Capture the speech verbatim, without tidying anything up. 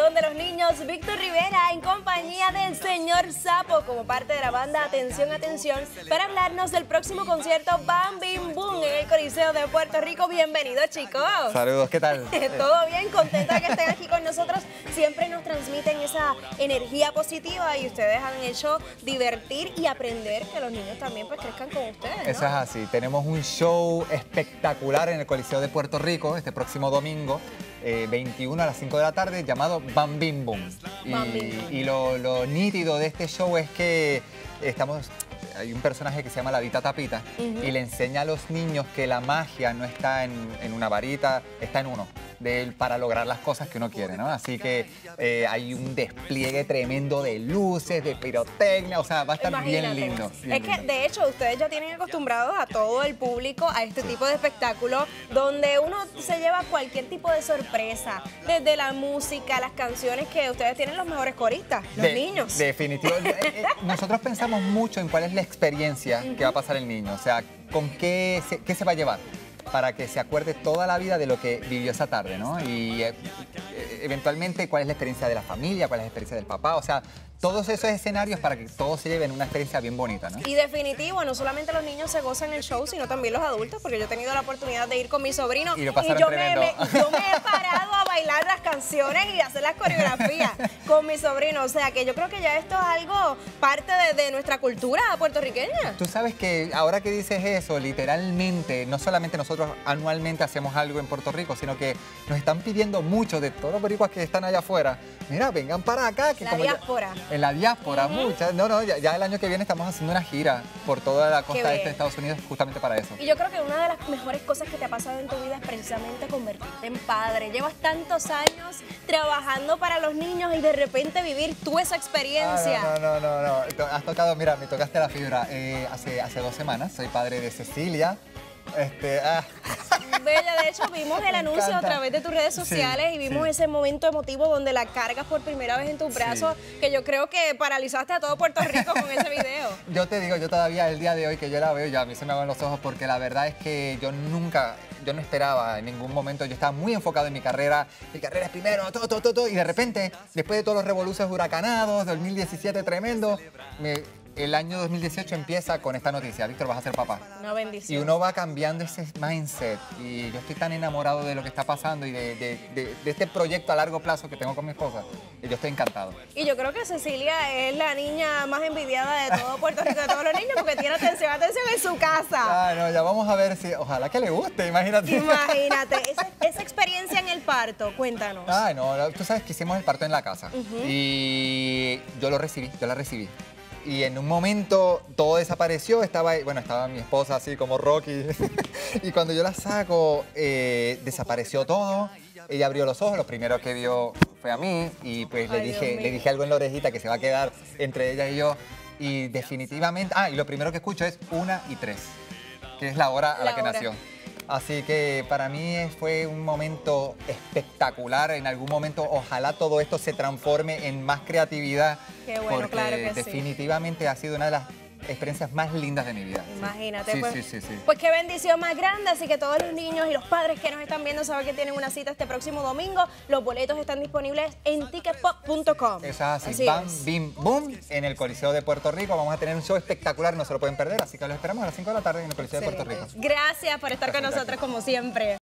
Rincón de los Niños, Víctor Rivera, en compañía del señor Sapo, como parte de la banda Atención, Atención, para hablarnos del próximo concierto Bam Bim Boom en el Coliseo de Puerto Rico. Bienvenidos, chicos. Saludos, ¿qué tal? Todo bien, contenta de que estén aquí con nosotros. Siempre nos transmiten esa energía positiva y ustedes han hecho divertir y aprender que los niños también pues crezcan con ustedes, ¿no? Eso es así. Tenemos un show espectacular en el Coliseo de Puerto Rico este próximo domingo, eh, veintiuno a las cinco de la tarde, llamado Bam Bim Boom. Y, Bam Bim Boom. y lo, lo nítido de este show es que estamos... Hay un personaje que se llama la Dita Tapita uh-huh. y le enseña a los niños que la magia no está en, en una varita, está en uno, de él para lograr las cosas que uno quiere, ¿no? Así que eh, hay un despliegue tremendo de luces, de pirotecnia, o sea, va a estar Imagínate. bien lindo. Bien es que, lindo. de hecho, ustedes ya tienen acostumbrados a todo el público a este sí. tipo de espectáculo donde uno se lleva cualquier tipo de sorpresa, desde la música, las canciones, que ustedes tienen los mejores coristas, los de, niños. Definitivamente. Nosotros pensamos mucho en cuál es la experiencia que va a pasar el niño, o sea, con qué se, qué se va a llevar, para que se acuerde toda la vida de lo que vivió esa tarde, ¿no? Y eh, eventualmente cuál es la experiencia de la familia, cuál es la experiencia del papá, o sea, todos esos escenarios para que todos se lleven una experiencia bien bonita, ¿no? Y definitivo, no solamente los niños se gozan el show, sino también los adultos, porque yo he tenido la oportunidad de ir con mi sobrino y, lo y yo, me, me, yo me he parado a bailar las canciones y hacer las coreografías con mi sobrino, o sea que yo creo que ya esto es algo parte de, de nuestra cultura puertorriqueña. Tú sabes que ahora que dices eso, literalmente, no solamente nosotros anualmente hacemos algo en Puerto Rico, sino que nos están pidiendo mucho de todos los boricuas que están allá afuera, mira, vengan para acá. Que la como diáspora. Ya, en la diáspora, uh-huh. muchas. No, no, ya, ya el año que viene estamos haciendo una gira por toda la costa este de Estados Unidos justamente para eso. Y yo creo que una de las mejores cosas que te ha pasado en tu vida es precisamente convertirte en padre. Llevas tantos años trabajando para los niños y de repente vivir tú esa experiencia. Ah, no, no, no, no, no. Has tocado, mira, me tocaste la fibra. Eh, hace, hace dos semanas soy padre de Cecilia. Este, ah. Bella, de hecho vimos el anuncio a través de tus redes sociales sí, y vimos sí. ese momento emotivo donde la cargas por primera vez en tus brazos, sí. que yo creo que paralizaste a todo Puerto Rico con ese video. Yo te digo, yo todavía el día de hoy que yo la veo, ya a mí se me van los ojos porque la verdad es que yo nunca, yo no esperaba en ningún momento, yo estaba muy enfocado en mi carrera, mi carrera es primero, todo, todo, todo, todo y de repente, después de todos los revoluciones huracanados, dos mil diecisiete tremendo, me... el año dos mil dieciocho empieza con esta noticia, Víctor, vas a ser papá. Una bendición. Y uno va cambiando ese mindset y yo estoy tan enamorado de lo que está pasando y de, de, de, de este proyecto a largo plazo que tengo con mi esposa y yo estoy encantado. Y yo creo que Cecilia es la niña más envidiada de todo Puerto Rico, de todos los niños, porque tiene atención, atención en su casa. Ah, no, ya vamos a ver si, ojalá que le guste, imagínate. Imagínate, esa, esa experiencia en el parto, cuéntanos. Ah, no, tú sabes que hicimos el parto en la casa uh-huh. y yo lo recibí, yo la recibí. Y en un momento todo desapareció, estaba, bueno, estaba mi esposa así como Rocky. Y cuando yo la saco, eh, desapareció todo. Ella abrió los ojos, lo primero que vio fue a mí. Y pues le dije, le dije algo en la orejita que se va a quedar entre ella y yo. Y definitivamente, ah, y lo primero que escucho es una y tres, que es la hora a la, la que hora. nació. Así que para mí fue un momento espectacular. En algún momento ojalá todo esto se transforme en más creatividad. Qué bueno, porque claro que definitivamente sí. ha sido una de las experiencias más lindas de mi vida. Imagínate. Sí, pues, sí, sí, sí. Pues qué bendición más grande. Así que todos los niños y los padres que nos están viendo saben que tienen una cita este próximo domingo. Los boletos están disponibles en ticket pop punto com. Eso es así. así Bam, es. Bim, Boom en el Coliseo de Puerto Rico. Vamos a tener un show espectacular, no se lo pueden perder. Así que los esperamos a las cinco de la tarde en el Coliseo Excelente. de Puerto Rico. Gracias por estar Gracias, con nosotros gracias. como siempre.